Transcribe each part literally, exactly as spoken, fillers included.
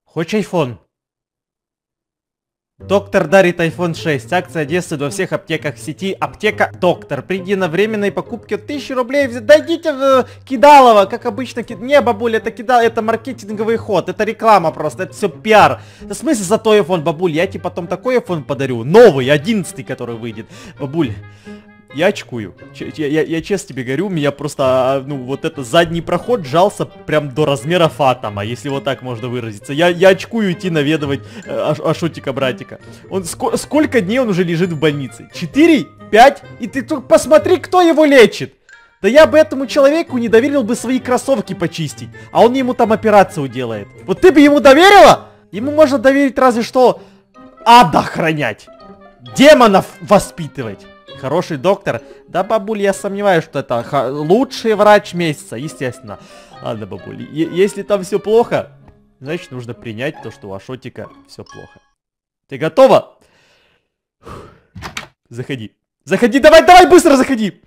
Хочешь айфон? Доктор дарит айфон шесть. Акция действует во всех аптеках сети. Аптека Доктор. Приди на временной покупке тысячи рублей. Дойдите в э, Кидалово. Как обычно. Ки... Не, бабуль, это Кидал, это маркетинговый ход. Это реклама просто. Это все пиар. В смысле за твой айфон, бабуль? Я тебе потом такой айфон подарю. Новый, одиннадцатый, который выйдет. Бабуль. Я очкую. Ч я, я, я честно тебе говорю, у меня просто, ну, вот это задний проход сжался прям до размеров атома, если вот так можно выразиться. Я, я очкую идти наведывать э, Ашотика-братика. Он ск сколько дней он уже лежит в больнице? Четыре? Пять? И ты только посмотри, кто его лечит. Да я бы этому человеку не доверил бы свои кроссовки почистить, а он ему там операцию делает. Вот ты бы ему доверила? Ему можно доверить разве что ад охранять, демонов воспитывать. Хороший доктор. Да, бабуль, я сомневаюсь, что это лучший врач месяца, естественно. Ладно, бабуль, если там все плохо, значит нужно принять то, что у Ашотика все плохо. Ты готова? Фух. Заходи. Заходи, давай, давай, быстро заходи.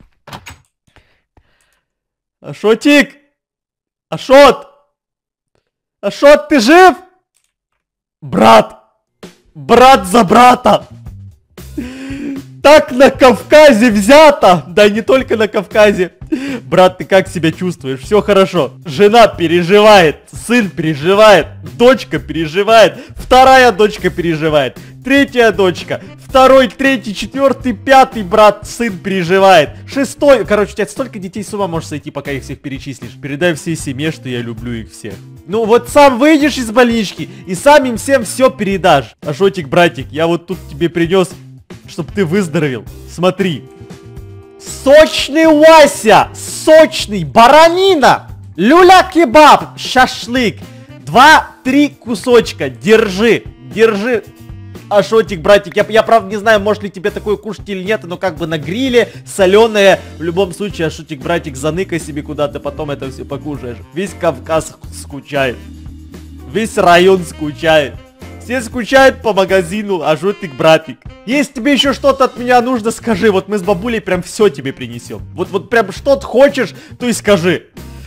Ашотик! Ашот! Ашот, ты жив? Брат! Брат за брата! Так на Кавказе взято! Да не только на Кавказе. Брат, ты как себя чувствуешь? Все хорошо. Жена переживает, сын переживает, дочка переживает, вторая дочка переживает, третья дочка, второй, третий, четвертый, пятый брат, сын переживает, шестой. Короче, у тебя столько детей с ума может сойти, пока их всех перечислишь. Передай всей семье, что я люблю их всех. Ну вот сам выйдешь из больнички и сам им всем все передашь. Ашотик, братик, я вот тут тебе принес, чтобы ты выздоровел. Смотри. Сочный Вася! Сочный! Баранина! Люля-кебаб! Шашлык! Два-три кусочка. Держи. Держи. Ашотик, братик. Я, я правда не знаю, может ли тебе такое кушать или нет, но как бы на гриле, соленое. В любом случае, Ашотик, братик, заныкай себе куда-то, потом это все покушаешь. Весь Кавказ скучает. Весь район скучает. Все скучают по магазину, Ашотик, братик. Если тебе еще что-то от меня нужно, скажи. Вот мы с бабулей прям все тебе принесем. Вот, вот прям что ты хочешь, то и скажи.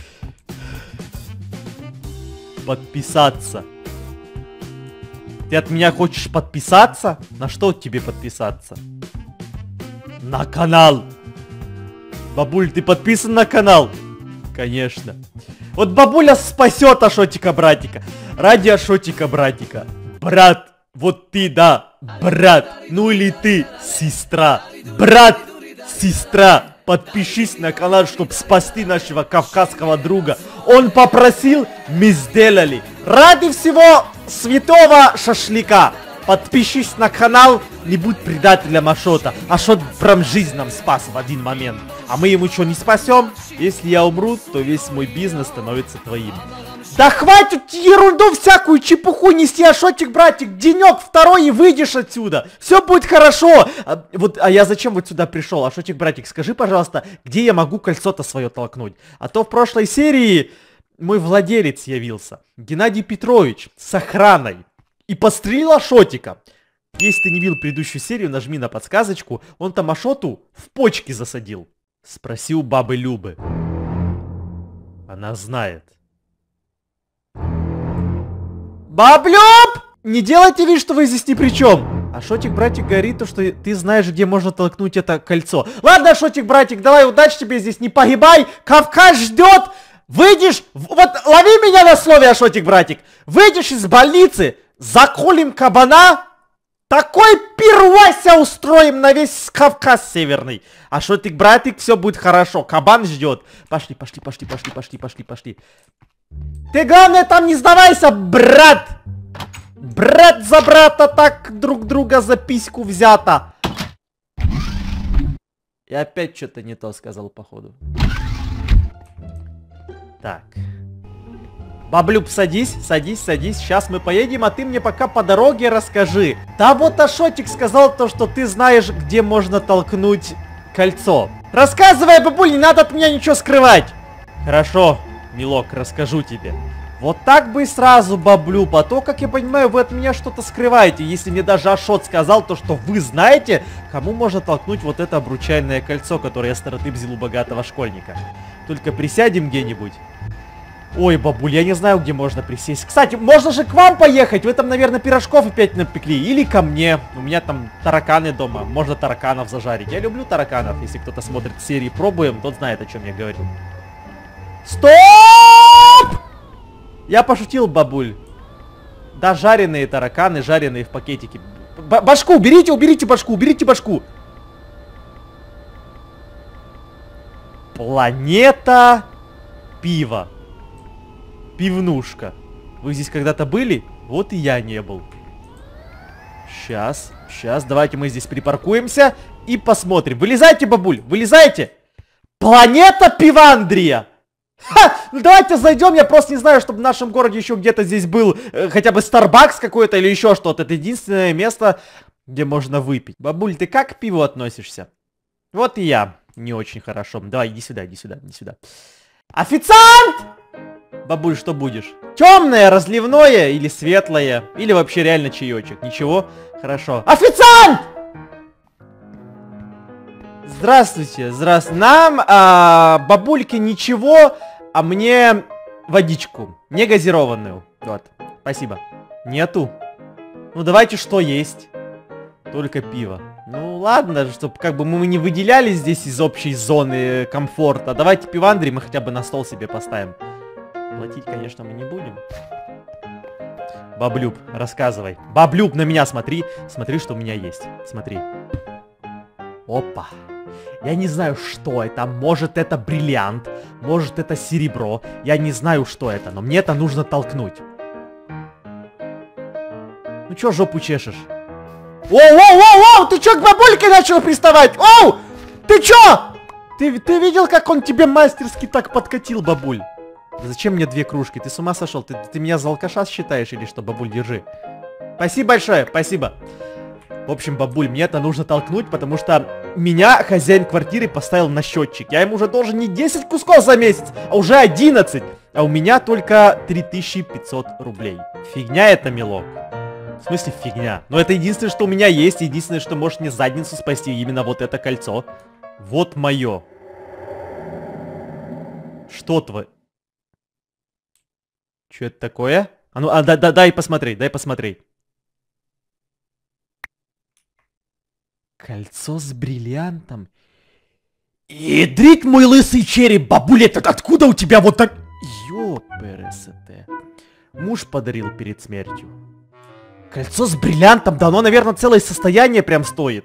Подписаться. Ты от меня хочешь подписаться? На что тебе подписаться? На канал. Бабуль, ты подписан на канал? Конечно. Вот бабуля спасет Ашотика, братика. Ради Ашотика, братика. Брат, вот ты, да, брат, ну или ты, сестра, брат, сестра, подпишись на канал, чтобы спасти нашего кавказского друга. Он попросил, мы сделали. Ради всего святого шашлыка, подпишись на канал, не будь предателем Ашота. Ашот прям жизнь нам спас в один момент. А мы ему что, не спасем? Если я умру, то весь мой бизнес становится твоим. Да хватит ерунду всякую, чепуху нести, Ашотик, братик, денек второй и выйдешь отсюда. Все будет хорошо. А, вот, а я зачем вот сюда пришел? Ашотик, братик, скажи, пожалуйста, где я могу кольцо-то свое толкнуть? А то в прошлой серии мой владелец явился, Геннадий Петрович, с охраной. И подстрелил Ашотика. Если ты не видел предыдущую серию, нажми на подсказочку. Он там Ашоту в почки засадил. Спроси у бабы Любы. Она знает. Баблюб! Не делайте вид, что вы здесь ни при чем. Ашотик, братик, говорит то, что ты знаешь, где можно толкнуть это кольцо. Ладно, Ашотик, братик, давай, удачи тебе здесь, не погибай. Кавказ ждет. Выйдешь, вот лови меня на слове, Ашотик, братик. Выйдешь из больницы, заколем кабана. Такой пир, Вася, устроим на весь Кавказ северный. Ашотик, братик, все будет хорошо. Кабан ждет. Пошли, пошли, пошли, пошли, пошли, пошли, пошли. Ты, главное, там не сдавайся, брат! Брат за брата так друг друга за письку взято. И опять что-то не то сказал, походу. Так. Баблюб, садись, садись, садись. Сейчас мы поедем, а ты мне пока по дороге расскажи. Да вот Ашотик сказал то, что ты знаешь, где можно толкнуть кольцо. Рассказывай, бабуль, не надо от меня ничего скрывать. Хорошо. Милок, расскажу тебе. Вот так бы и сразу, баблюб, а то, как я понимаю, вы от меня что-то скрываете. Если мне даже Ашот сказал то, что вы знаете, кому можно толкнуть вот это обручальное кольцо, которое я с стороны взял у богатого школьника. Только присядем где-нибудь. Ой, бабуль, я не знаю, где можно присесть. Кстати, можно же к вам поехать. Вы там, наверное, пирожков опять напекли. Или ко мне. У меня там тараканы дома. Можно тараканов зажарить. Я люблю тараканов. Если кто-то смотрит серии «Пробуем», тот знает, о чем я говорю. Стоп! Я пошутил, бабуль. Да, жареные тараканы, жареные в пакетике. Б- башку уберите, уберите башку, уберите башку. Планета пива. Пивнушка. Вы здесь когда-то были? Вот и я не был. Сейчас, сейчас, давайте мы здесь припаркуемся и посмотрим. Вылезайте, бабуль, вылезайте. Планета Пивандрия. Ха! Ну давайте зайдем, я просто не знаю, чтобы в нашем городе еще где-то здесь был э, хотя бы Starbucks какой-то или еще что-то. Это единственное место, где можно выпить. Бабуль, ты как к пиву относишься? Вот и я не очень хорошо. Давай, иди сюда, иди сюда, иди сюда. Официант! Бабуль, что будешь? Темное, разливное или светлое? Или вообще реально чаечек? Ничего? Хорошо. Официант! Здравствуйте, здравствуйте. Нам, а, бабульке, ничего, а мне водичку. Не газированную. Вот, спасибо. Нету. Ну давайте, что есть. Только пиво. Ну ладно, чтобы как бы мы не выделялись здесь из общей зоны комфорта. Давайте Пивандрии мы хотя бы на стол себе поставим. Платить, конечно, мы не будем. Баблюб, рассказывай. Баблюб, на меня смотри. Смотри, что у меня есть. Смотри. Опа. Я не знаю, что это. Может, это бриллиант. Может, это серебро. Я не знаю, что это. Но мне это нужно толкнуть. Ну чё жопу чешешь? Оу-оу-оу-оу! Ты чё к бабульке начал приставать? Оу! Ты чё? Ты, ты видел, как он тебе мастерски так подкатил, бабуль? Зачем мне две кружки? Ты с ума сошел? Ты, ты меня за алкаша считаешь или что, бабуль, держи. Спасибо большое, спасибо. В общем, бабуль, мне это нужно толкнуть, потому что меня хозяин квартиры поставил на счетчик. Я ему уже должен не десять кусков за месяц, а уже одиннадцать. А у меня только три тысячи пятьсот рублей. Фигня это, милок. В смысле фигня? Но это единственное, что у меня есть. Единственное, что может мне задницу спасти. Именно вот это кольцо. Вот мое. Что твое? Что это такое? А ну, а, да, да, дай посмотреть, дай посмотреть. Кольцо с бриллиантом. Ядрить мой лысый череп, бабуля, это откуда у тебя вот так... Ёпересете. Муж подарил перед смертью. Кольцо с бриллиантом, да оно, наверное, целое состояние прям стоит.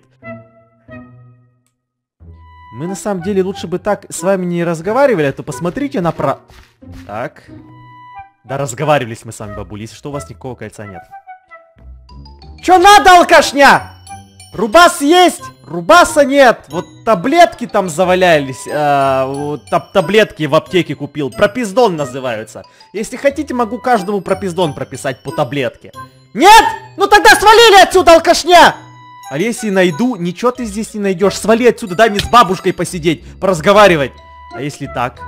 Мы на самом деле лучше бы так с вами не разговаривали, а то посмотрите на про... Так... Да разговаривались мы с вами, бабуль, если что, у вас никакого кольца нет. Чё надо, алкашня? Рубас есть? Рубаса нет. Вот таблетки там завалялись. Э, вот, таб таблетки в аптеке купил. Пропиздон называются. Если хотите, могу каждому пропиздон прописать по таблетке. Нет? Ну тогда свалили отсюда, алкашня! А если найду, ничего ты здесь не найдешь. Свали отсюда, дай мне с бабушкой посидеть, поразговаривать. А если так?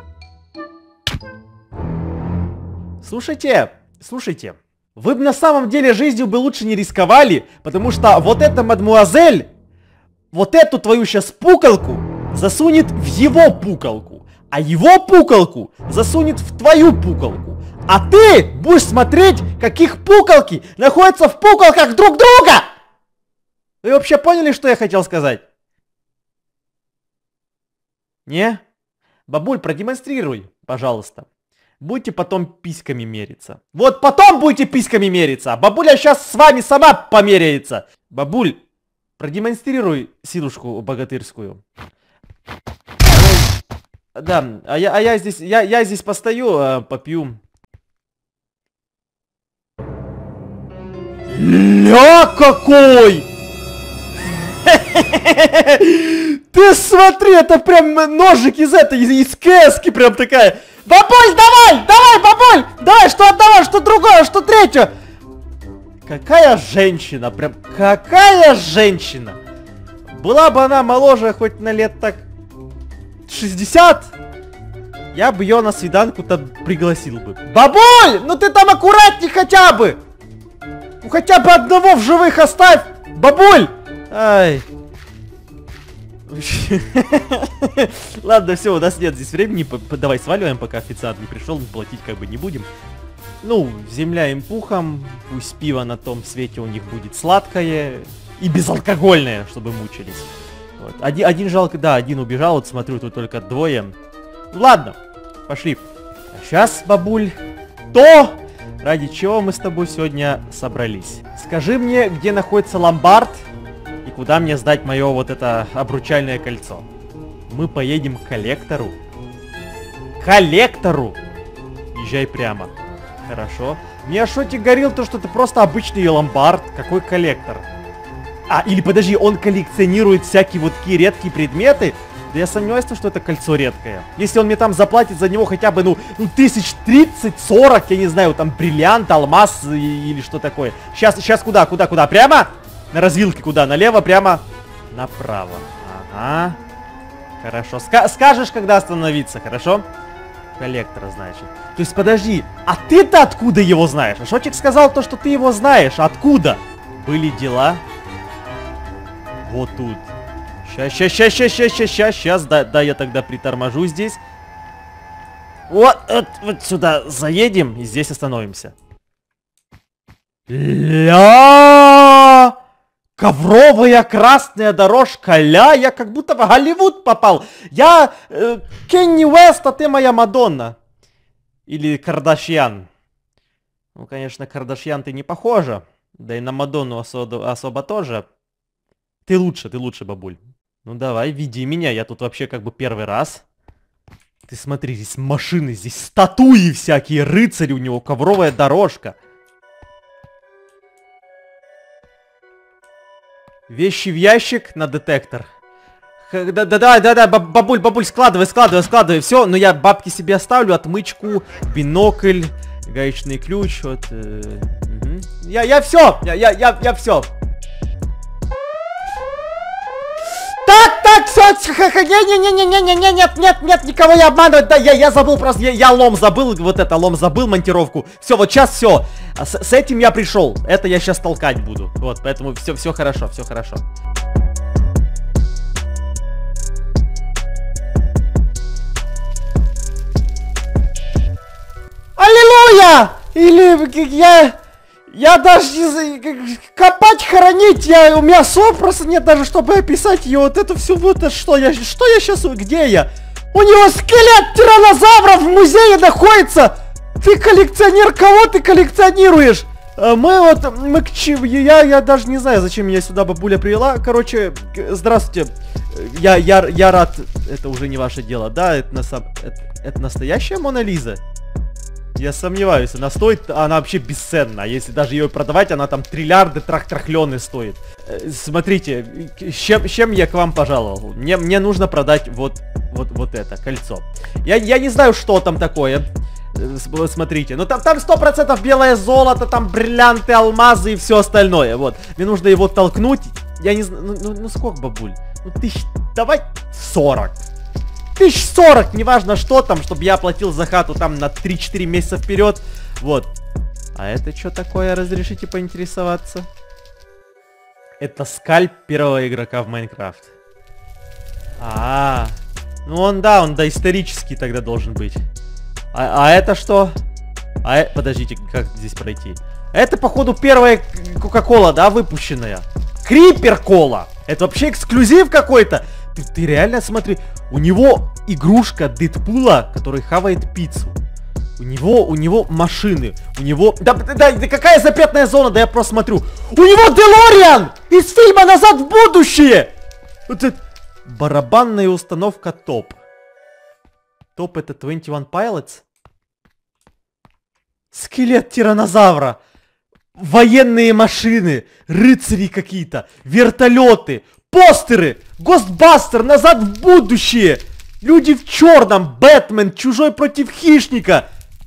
Слушайте, слушайте, вы бы на самом деле жизнью бы лучше не рисковали, потому что вот эта мадмуазель, вот эту твою сейчас пукалку засунет в его пукалку, а его пукалку засунет в твою пукалку, а ты будешь смотреть, каких пукалки находятся в пукалках друг друга! Вы вообще поняли, что я хотел сказать? Не? Бабуль, продемонстрируй, пожалуйста. Будете потом письками мериться. Вот потом будете письками мериться. А бабуля сейчас с вами сама померяется. Бабуль, продемонстрируй силушку богатырскую. Да, а я, а я здесь, я, я здесь постою, а, попью. Ля какой! Ты смотри, это прям ножик из этой, из, из кэски прям такая. Бабуль, давай, давай, бабуль, давай, что одного, что другое, что третье. Какая женщина, прям, какая женщина. Была бы она моложе хоть на лет так шестьдесят, я бы ее на свиданку-то пригласил бы. Бабуль, ну ты там аккуратней хотя бы. Ну хотя бы одного в живых оставь, бабуль. Ай. Ладно, все, у нас нет здесь времени. Давай сваливаем, пока официант не пришел, платить как бы не будем. Ну, земля им пухом, пусть пиво на том свете у них будет сладкое и безалкогольное, чтобы мучились. Вот. Один, один жалко, да, один убежал, вот смотрю, тут только двое. Ну, ладно, пошли. А сейчас, бабуль, то, ради чего мы с тобой сегодня собрались. Скажи мне, где находится ломбард и куда мне сдать мое вот это обручальное кольцо. Мы поедем к коллектору. Коллектору! Езжай прямо. Хорошо. Мне Шотик говорил то, что это просто обычный ломбард. Какой коллектор? А, или подожди, он коллекционирует всякие вот такие редкие предметы? Да я сомневаюсь, что это кольцо редкое. Если он мне там заплатит за него хотя бы, ну, ну тысяч тридцать, сорок, я не знаю, там бриллиант, алмаз и, или что такое. Сейчас, сейчас куда, куда, куда? Прямо? На развилке куда? Налево, прямо? Направо. Ага. Хорошо. Ска скажешь, когда остановиться, хорошо? Коллектора, значит. То есть, подожди, а ты-то откуда его знаешь? А Шотик сказал то, что ты его знаешь. Откуда? Были дела? Вот тут. Щас, щас, щас, щас, щас, щас, щас, щас. Да, да, я тогда приторможу здесь. Вот, вот, вот сюда заедем и здесь остановимся. Ля! Ковровая красная дорожка, ля, я как будто в Голливуд попал. Я э, Кенни Уэст, а ты моя Мадонна. Или Кардашьян. Ну, конечно, Кардашьян ты не похожа. Да и на Мадонну особо, особо тоже. Ты лучше, ты лучше, бабуль. Ну давай, веди меня, я тут вообще как бы первый раз. Ты смотри, здесь машины, здесь статуи всякие, рыцари, у него ковровая дорожка. Вещи в ящик на детектор. Да-да-да-да, бабуль, бабуль, складывай, складывай, складывай. Все, но я бабки себе оставлю, отмычку, бинокль, гаечный ключ. Вот. Э, угу. Я, я все, я, я, я, я все. Так, так, все, не-не-не-не-не-не, нет, нет, нет, никого не обманывать, да, я, я забыл просто, я, я лом забыл, вот это, лом забыл, монтировку. Все, вот сейчас все, с, с этим я пришел, это я сейчас толкать буду, вот, поэтому все, все хорошо, все хорошо. Аллилуйя! Или я... Я даже не знаю, копать, хоронить, я, у меня слов просто нет даже, чтобы описать ее, вот это все, вот это что я, что я сейчас, где я? У него скелет тираннозавра в музее находится! Ты коллекционер, кого ты коллекционируешь? А мы вот, мы к чему, я, я даже не знаю, зачем меня сюда бабуля привела, короче, здравствуйте, я, я, я рад, это уже не ваше дело, да, это, на, это, это настоящая Мона Лиза? Я сомневаюсь, она стоит, она вообще бесценна. Если даже ее продавать, она там триллиарды трах-трахлены стоит. Э, смотрите, с чем, с чем я к вам пожаловал? Мне, мне нужно продать вот, вот, вот это кольцо. Я, я не знаю, что там такое. Э, смотрите, ну там, там сто процентов белое золото, там бриллианты, алмазы и все остальное. Вот, мне нужно его толкнуть. Я не знаю, ну, ну, ну сколько, бабуль? Ну тысяч, давай сорок. Тысяч сорок, неважно что там, чтобы я платил за хату там на три-четыре месяца вперед. Вот. А это что такое, разрешите поинтересоваться? Это скальп первого игрока в Майнкрафт. А, -а, -а. Ну он, да, он доисторический тогда должен быть. А, а это что? А, э, подождите, как здесь пройти? Это, походу, первая Кока-Кола, да, выпущенная. Крипер-кола. Это вообще эксклюзив какой-то. Ты, ты реально смотри, у него игрушка Дэдпула, который хавает пиццу. У него, у него машины, у него... Да, да, да какая запретная зона, да я просто смотрю. У него Делориан из фильма «Назад в будущее». Вот это... Барабанная установка топ. Топ это двадцать один Pilots. Скелет тираннозавра. Военные машины, рыцари какие-то, вертолеты, постеры, Гостбастер, Назад в будущее, Люди в черном, Бэтмен, Чужой против хищника,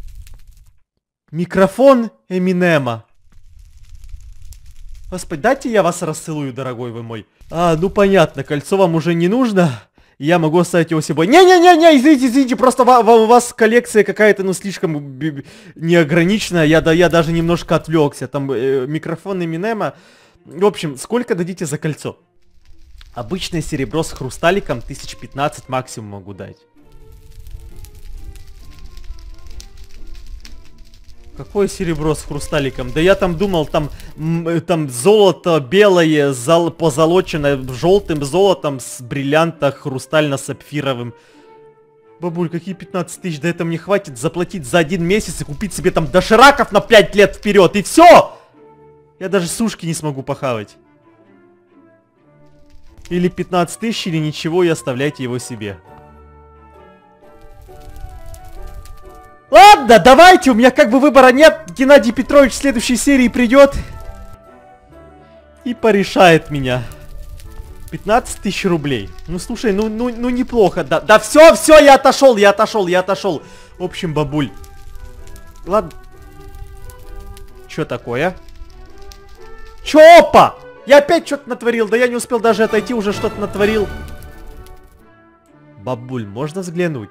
микрофон Эминема. Господи, дайте я вас расцелую, дорогой вы мой. А, ну понятно, кольцо вам уже не нужно. Я могу оставить его себе. Не-не-не-не, извините, извините, просто у вас коллекция какая-то, ну, слишком неограниченная. Я, да, я даже немножко отвлекся. Там э, микрофон Эминема. В общем, сколько дадите за кольцо? Обычное серебро с хрусталиком тысяч пятнадцать максимум могу дать. Какое серебро с хрусталиком? Да я там думал, там, там золото белое, зол, позолоченное желтым золотом с бриллианта хрустально-сапфировым. Бабуль, какие пятнадцать тысяч? Да это мне хватит заплатить за один месяц и купить себе там дошираков на пять лет вперед. И все! Я даже сушки не смогу похавать. Или пятнадцать тысяч, или ничего, и оставляйте его себе. Ладно, давайте, у меня как бы выбора нет. Геннадий Петрович в следующей серии придет и порешает меня. пятнадцать тысяч рублей. Ну слушай, ну, ну, ну неплохо. Да, да все, все, я отошел, я отошел, я отошел. В общем, бабуль. Ладно. Что такое? Чё, опа? Я опять что-то натворил, да я не успел даже отойти, уже что-то натворил. Бабуль, можно взглянуть?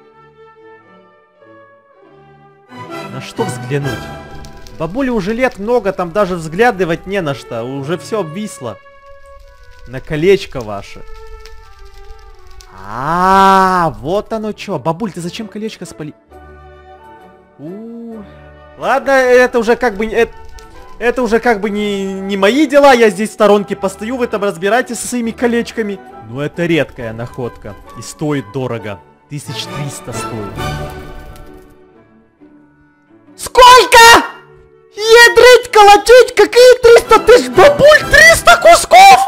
На что взглянуть? Бабуле уже лет много, там даже взглядывать не на что. Уже все обвисло. На колечко ваше. А, -а, -а вот оно что. Бабуль, ты зачем колечко спали? У -у -у. Ладно, это уже как бы... Это, это уже как бы не, не мои дела. Я здесь в сторонке постою, вы там разбирайтесь со своими колечками. Но это редкая находка. И стоит дорого. тысяч триста стоит. Сколько? Ядрить, колотить, какие триста тысяч, бабуль, триста кусков!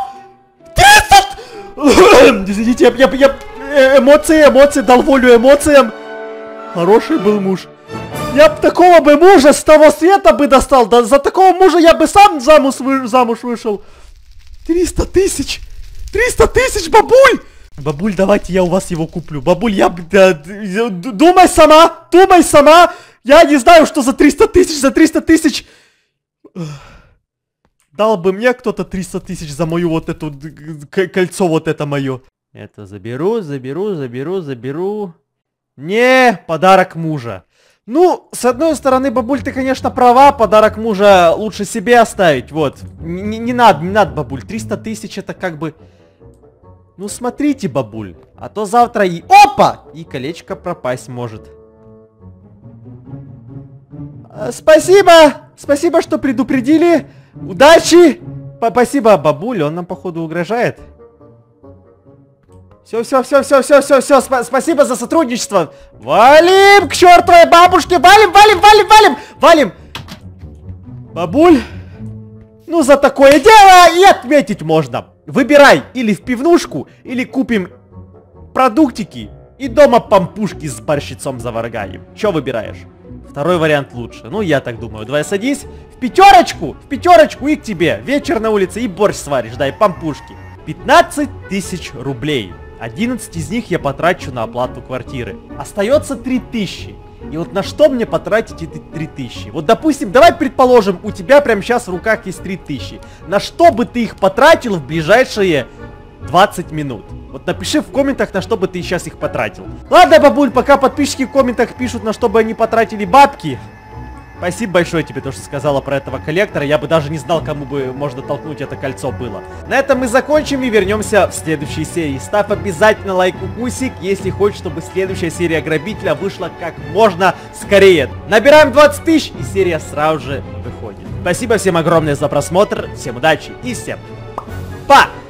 триста! Извините, я, я, я эмоции, эмоции, дал волю эмоциям. Хороший был муж. Я б такого бы мужа с того света бы достал, да за такого мужа я бы сам замуж, вы, замуж вышел. триста тысяч! триста тысяч, бабуль! Бабуль, давайте я у вас его куплю. Бабуль, я... Да, думай сама, думай сама. Я не знаю, что за триста тысяч, за триста тысяч. Дал бы мне кто-то триста тысяч за мою вот эту кольцо, вот это мое. Это заберу, заберу, заберу, заберу. Не, подарок мужа. Ну, с одной стороны, бабуль, ты, конечно, права. Подарок мужа лучше себе оставить, вот. Не, не надо, не надо, бабуль. триста тысяч это как бы... Ну, смотрите, бабуль. А то завтра и... Опа! И колечко пропасть может. Спасибо! Спасибо, что предупредили! Удачи! Спасибо, бабуль, он нам, походу, угрожает. Все, все, все, все, все, все, все, спасибо за сотрудничество! Валим к чертовой бабушке! Валим, валим, валим, валим! Валим! Бабуль! Ну, за такое дело и отметить можно! Выбирай, или в пивнушку, или купим продуктики и дома пампушки с борщицом заваргаем. Че выбираешь? Второй вариант лучше. Ну, я так думаю. Давай садись. В пятерочку! В пятерочку и к тебе. Вечер на улице и борщ сваришь. Дай пампушки. пятнадцать тысяч рублей. одиннадцать из них я потрачу на оплату квартиры. Остается три тысячи. И вот на что мне потратить эти три тысячи? Вот, допустим, давай предположим, у тебя прямо сейчас в руках есть три тысячи. На что бы ты их потратил в ближайшие двадцать минут? Вот напиши в комментах, на что бы ты сейчас их потратил. Ладно, бабуль, пока подписчики в комментах пишут, на что бы они потратили бабки. Спасибо большое тебе, то, что сказала про этого коллектора. Я бы даже не знал, кому бы можно толкнуть это кольцо было. На этом мы закончим и вернемся в следующей серии. Ставь обязательно лайк, укусик, если хочешь, чтобы следующая серия Грабителя вышла как можно скорее. Набираем двадцать тысяч, и серия сразу же выходит. Спасибо всем огромное за просмотр, всем удачи и всем пока!